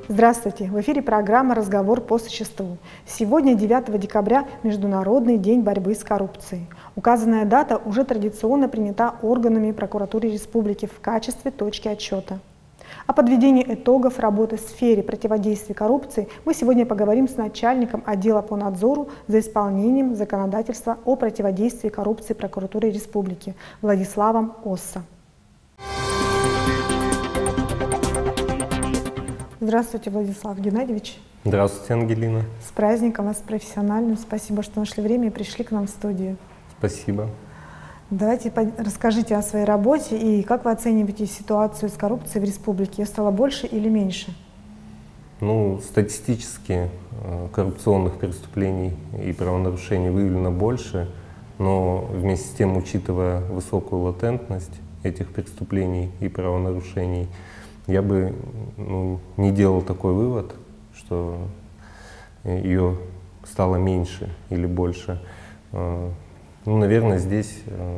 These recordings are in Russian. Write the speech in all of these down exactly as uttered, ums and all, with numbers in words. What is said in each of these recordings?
Здравствуйте! В эфире программа «Разговор по существу». Сегодня, девятого декабря, Международный день борьбы с коррупцией. Указанная дата уже традиционно принята органами прокуратуры республики в качестве точки отсчета. О подведении итогов работы в сфере противодействия коррупции мы сегодня поговорим с начальником отдела по надзору за исполнением законодательства о противодействии коррупции прокуратуры республики Владиславом Осса. Здравствуйте, Владислав Геннадьевич. Здравствуйте, Ангелина. С праздником вас профессиональным. Спасибо, что нашли время и пришли к нам в студию. Спасибо. Давайте расскажите о своей работе и как вы оцениваете ситуацию с коррупцией в республике. Ее стало больше или меньше? Ну, статистически коррупционных преступлений и правонарушений выявлено больше, но вместе с тем, учитывая высокую латентность этих преступлений и правонарушений, я бы ну, не делал такой вывод, что ее стало меньше или больше. Ну, наверное, здесь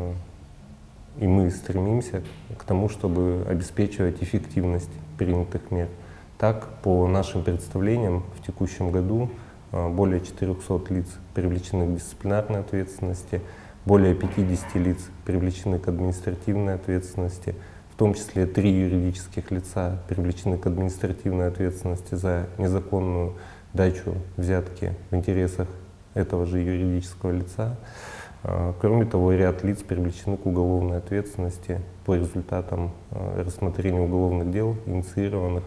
и мы стремимся к тому, чтобы обеспечивать эффективность принятых мер. Так, по нашим представлениям, в текущем году более четырёхсот лиц привлечены к дисциплинарной ответственности, более пятидесяти лиц привлечены к административной ответственности, в том числе три юридических лица привлечены к административной ответственности за незаконную дачу взятки в интересах этого же юридического лица. Кроме того, ряд лиц привлечены к уголовной ответственности по результатам рассмотрения уголовных дел, инициированных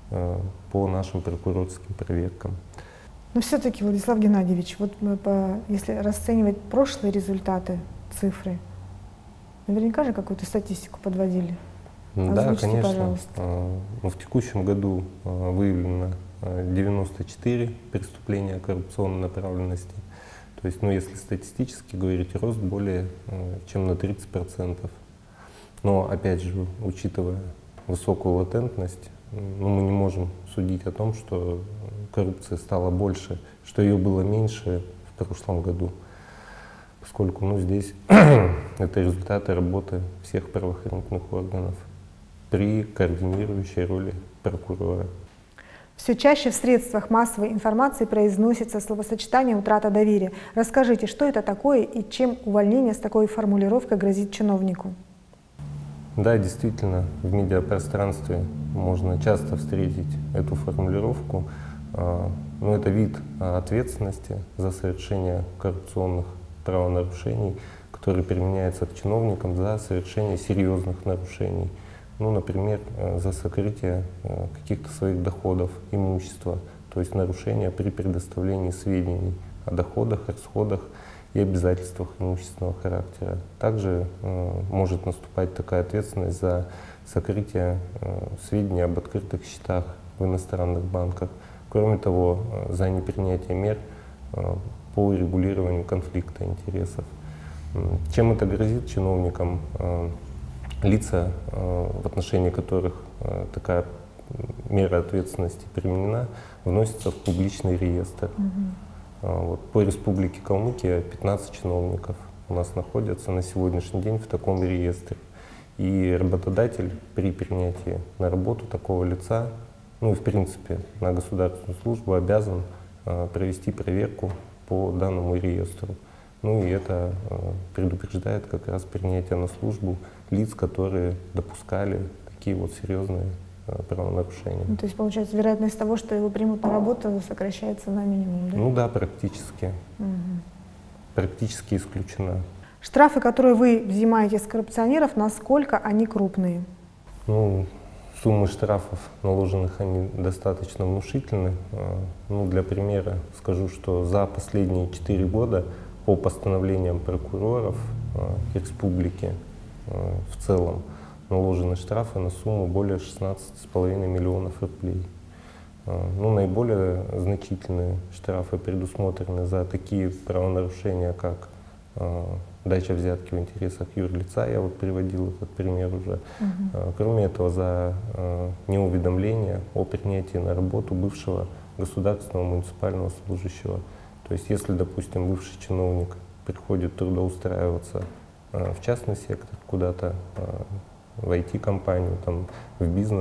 по нашим прокурорским проверкам. Но все-таки, Владислав Геннадьевич, вот мы по, если расценивать прошлые результаты, цифры, наверняка же какую-то статистику подводили. Да, Озвучьте, конечно. пожалуйста. В текущем году выявлено девяносто четыре преступления коррупционной направленности. То есть, ну, если статистически говорить, рост более чем на тридцать процентов. Но, опять же, учитывая высокую латентность, ну, мы не можем судить о том, что коррупция стала больше, что ее было меньше в прошлом году. Поскольку ну, здесь это результаты работы всех правоохранительных органов при координирующей роли прокурора. Все чаще в средствах массовой информации произносится словосочетание «утрата доверия». Расскажите, что это такое и чем увольнение с такой формулировкой грозит чиновнику? Да, действительно, в медиапространстве можно часто встретить эту формулировку. Но это вид ответственности за совершение коррупционных правонарушений, который применяется к чиновникам за совершение серьезных нарушений. Ну, например, за сокрытие каких-то своих доходов, имущества, то есть нарушения при предоставлении сведений о доходах, расходах и обязательствах имущественного характера. Также э, может наступать такая ответственность за сокрытие э, сведений об открытых счетах в иностранных банках. Кроме того, э, за непринятие мер э, по урегулированию конфликта интересов. Чем это грозит чиновникам? Э, лица, э, в отношении которых э, такая мера ответственности применена, вносятся в публичный реестр. Mm-hmm. Вот, по Республике Калмыкия пятнадцать чиновников у нас находятся на сегодняшний день в таком реестре. И работодатель при принятии на работу такого лица, ну и в принципе на государственную службу обязан э, провести проверку по данному реестру. Ну и это э, предупреждает как раз принятие на службу лиц, которые допускали такие вот серьезные э, правонарушения. Ну, то есть получается вероятность того, что его примут на работу, сокращается на минимум, да? Ну да, практически. Угу. Практически исключена. Штрафы, которые вы взимаете с коррупционеров, насколько они крупные? Ну, суммы штрафов, наложенных, они достаточно внушительны. Ну, для примера скажу, что за последние четыре года по постановлениям прокуроров э, республики э, в целом наложены штрафы на сумму более шестнадцати с половиной миллионов рублей. Э, ну, наиболее значительные штрафы предусмотрены за такие правонарушения, как э, дача взятки в интересах юрлица, я вот приводил этот пример уже. Uh-huh. э, кроме этого, за э, неуведомление о принятии на работу бывшего государственного муниципального служащего. То есть, если, допустим, бывший чиновник приходит трудоустраиваться э, в частный сектор, куда-то э, в ай ти-компанию, там, в бизнес,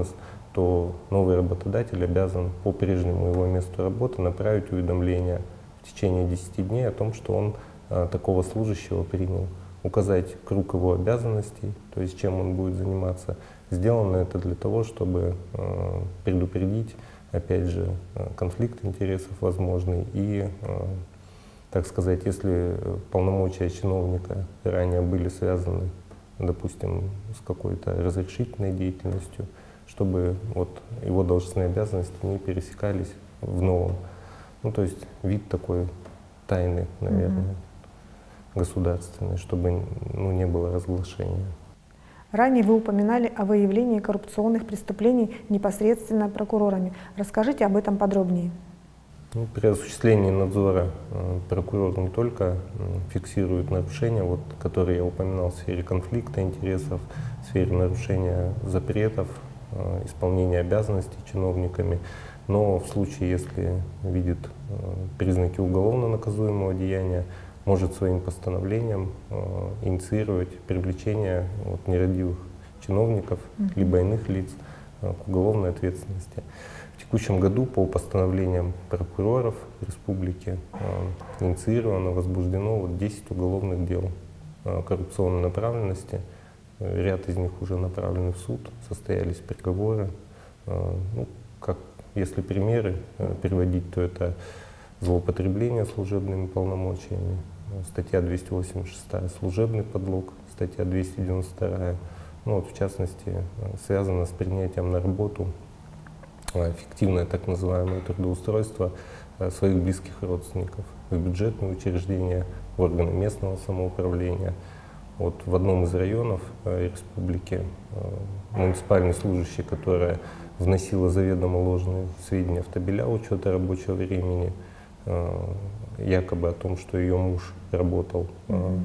то новый работодатель обязан по прежнему его месту работы направить уведомление в течение десяти дней о том, что он а, такого служащего принял, указать круг его обязанностей, то есть чем он будет заниматься. Сделано это для того, чтобы а, предупредить, опять же, конфликт интересов возможный и, а, так сказать, если полномочия чиновника ранее были связаны, допустим, с какой-то разрешительной деятельностью, чтобы вот его должностные обязанности не пересекались в новом. Ну, то есть вид такой тайны, наверное, mm-hmm. государственной, чтобы ну, не было разглашения. Ранее вы упоминали о выявлении коррупционных преступлений непосредственно прокурорами. Расскажите об этом подробнее. Ну, при осуществлении надзора э, прокурор не только э, фиксирует нарушения, вот, которые я упоминал в сфере конфликта интересов, в сфере нарушения запретов, э, исполнения обязанностей чиновниками, но в случае, если видит э, признаки уголовно наказуемого деяния, может своим постановлением э, инициировать привлечение вот, нерадивых чиновников, mm-hmm. либо иных лиц э, к уголовной ответственности. В текущем году по постановлениям прокуроров республики э, инициировано, возбуждено вот десять уголовных дел э, коррупционной направленности. Ряд из них уже направлены в суд, состоялись приговоры. Э, ну, как, если примеры э, приводить, то это злоупотребление служебными полномочиями, статья двести восемьдесят шесть служебный подлог, статья двести девяносто два, ну, вот, в частности, э, связано с принятием на работу фиктивное так называемое трудоустройство своих близких родственников в бюджетные учреждения, в органы местного самоуправления. Вот в одном из районов республики муниципальный служащий, которая вносила заведомо ложные сведения в табеля учета рабочего времени, якобы о том, что ее муж работал mm-hmm.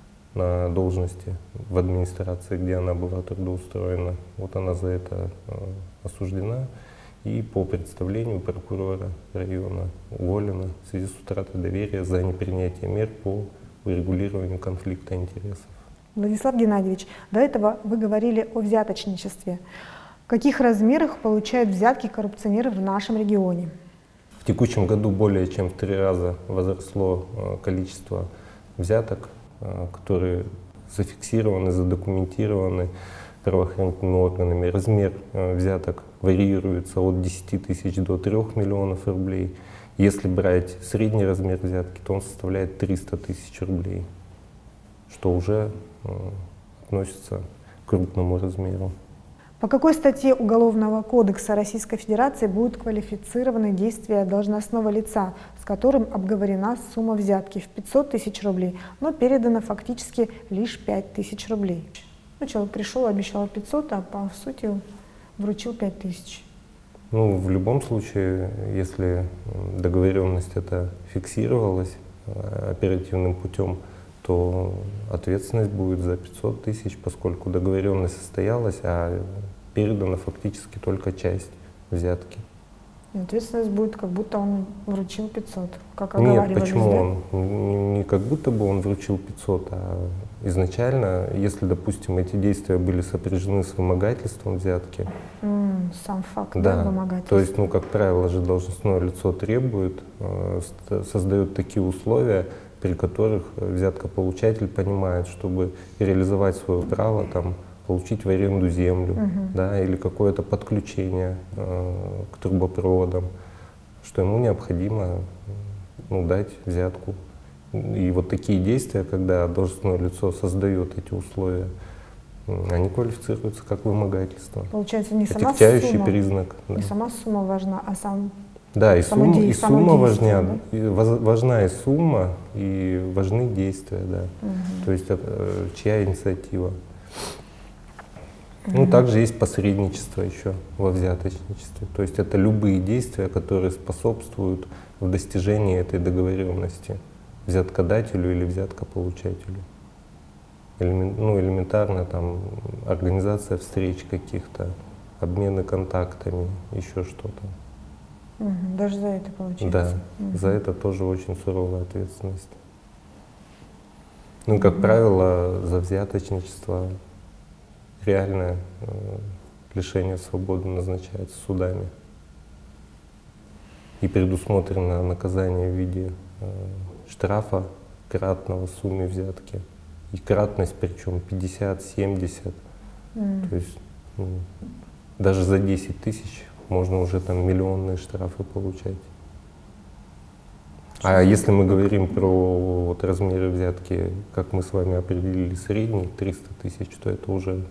на должности в администрации, где она была трудоустроена. Вот она за это осуждена. И по представлению прокурора района уволена в связи с утратой доверия за непринятие мер по урегулированию конфликта интересов. Владислав Геннадьевич, до этого вы говорили о взяточничестве. В каких размерах получают взятки коррупционеры в нашем регионе? В текущем году более чем в три раза возросло количество взяток, которые зафиксированы, задокументированы правоохранительными органами. Размер э, взяток варьируется от десяти тысяч до трёх миллионов рублей. Если брать средний размер взятки, то он составляет триста тысяч рублей, что уже э, относится к крупному размеру. По какой статье Уголовного кодекса Российской Федерации будут квалифицированы действия должностного лица, с которым обговорена сумма взятки в пятьсот тысяч рублей, но передано фактически лишь пять тысяч рублей? Ну, человек пришел, обещал пятьсот, а по сути вручил пять тысяч. Ну, в любом случае, если договоренность эта фиксировалась оперативным путем, то ответственность будет за пятьсот тысяч, поскольку договоренность состоялась, а передана фактически только часть взятки. И ответственность будет, как будто он вручил пятьсот, как оговаривались. Нет, почему да? он? Не как будто бы он вручил пятьсот, а изначально, если, допустим, эти действия были сопряжены с вымогательством взятки. Mm, сам факт, да, да, вымогательства. То есть, ну, как правило же, должностное лицо требует, э, создает такие условия, при которых взяткополучатель понимает, чтобы реализовать свое право, там, получить в аренду землю, uh-huh. да, или какое-то подключение э, к трубопроводам, что ему необходимо ну, дать взятку. И вот такие действия, когда должностное лицо создает эти условия, они квалифицируются как вымогательство. Получается, не сама отягчающий сумма, признак. Да. Не сама сумма важна, а сам Да, и, сумма, де... и сумма важна, да? и важна и сумма, и важны действия, да. Угу. То есть э, чья инициатива. Ну, также есть посредничество еще во взяточничестве. То есть это любые действия, которые способствуют в достижении этой договоренности взяткодателю или взяткополучателю. Элемент, ну, элементарно там организация встреч каких-то, обмены контактами, еще что-то. Угу, даже за это получается? Да, угу. за это тоже очень суровая ответственность. Ну, как угу. правило, за взяточничество реально э, лишения свободы назначается судами. И предусмотрено наказание в виде э, штрафа кратного сумме взятки. И кратность причем пятьдесят, семьдесят. Mm. То есть ну, даже за десять тысяч можно уже там миллионные штрафы получать. А если мы говорим про вот, размеры взятки, как мы с вами определили, средний триста тысяч, то это уже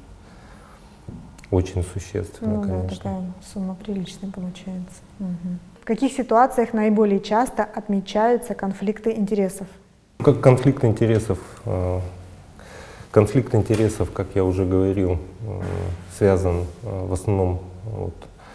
очень существенно, ну, конечно. Да, такая сумма приличная получается. Угу. В каких ситуациях наиболее часто отмечаются конфликты интересов? Как конфликт интересов? Конфликт интересов, как я уже говорил, связан в основном вот,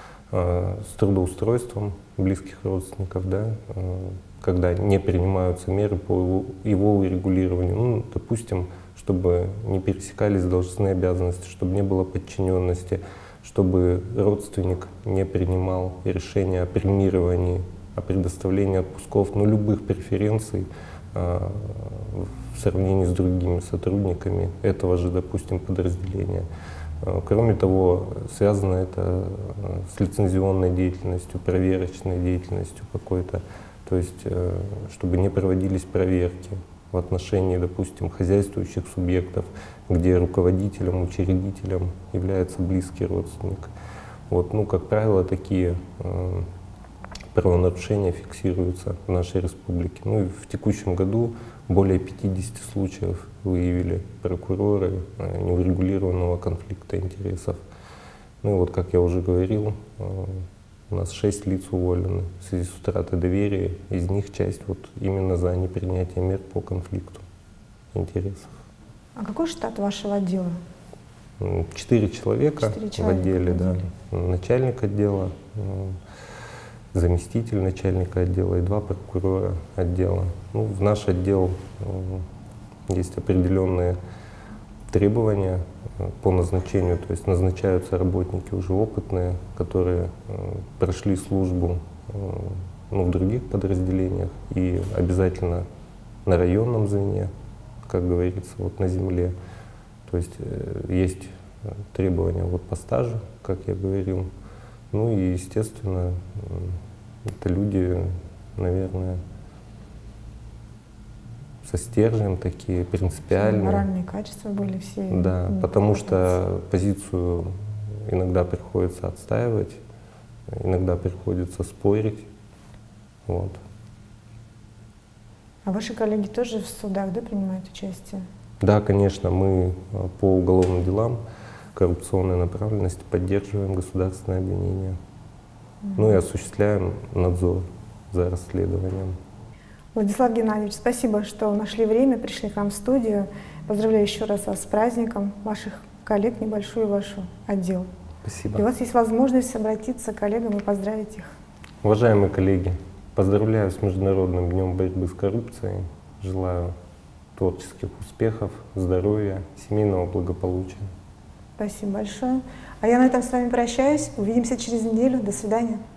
с трудоустройством близких родственников, да, когда не принимаются меры по его урегулированию. Ну, допустим, чтобы не пересекались должностные обязанности, чтобы не было подчиненности, чтобы родственник не принимал решения о премировании, о предоставлении отпусков, ну, любых преференций а, в сравнении с другими сотрудниками этого же, допустим, подразделения. А, кроме того, связано это с лицензионной деятельностью, проверочной деятельностью какой-то, то есть чтобы не проводились проверки в отношении, допустим, хозяйствующих субъектов, где руководителем, учредителем является близкий родственник. Вот, ну, как правило, такие э, правонарушения фиксируются в нашей республике. Ну и в текущем году более пятидесяти случаев выявили прокуроры э, неурегулированного конфликта интересов. Ну и вот, как я уже говорил, э, у нас шесть лиц уволены в связи с утратой доверия, из них часть вот именно за непринятие мер по конфликту интересов. А какой штат вашего отдела? Четыре человека, Четыре человека в отделе, да. Начальник отдела, заместитель начальника отдела и два прокурора отдела. Ну, в наш отдел есть определенные требования по назначению, то есть назначаются работники уже опытные, которые э, прошли службу э, ну, в других подразделениях и обязательно на районном звене, как говорится, вот на земле. То есть э, есть требования вот по стажу, как я говорил. Ну и, естественно, э, это люди, наверное, со стержнем такие, принципиальные. Моральные качества были все. Да, потому что позицию иногда приходится отстаивать, иногда приходится спорить. Вот. А ваши коллеги тоже в судах, да, принимают участие? Да, конечно, мы по уголовным делам коррупционной направленности поддерживаем государственное обвинение. Mm-hmm. Ну и осуществляем надзор за расследованием. Владислав Геннадьевич, спасибо, что нашли время, пришли к нам в студию. Поздравляю еще раз вас с праздником, ваших коллег, небольшой ваш отдел. Спасибо. И у вас есть возможность обратиться к коллегам и поздравить их. Уважаемые коллеги, поздравляю с Международным днем борьбы с коррупцией. Желаю творческих успехов, здоровья, семейного благополучия. Спасибо большое. А я на этом с вами прощаюсь. Увидимся через неделю. До свидания.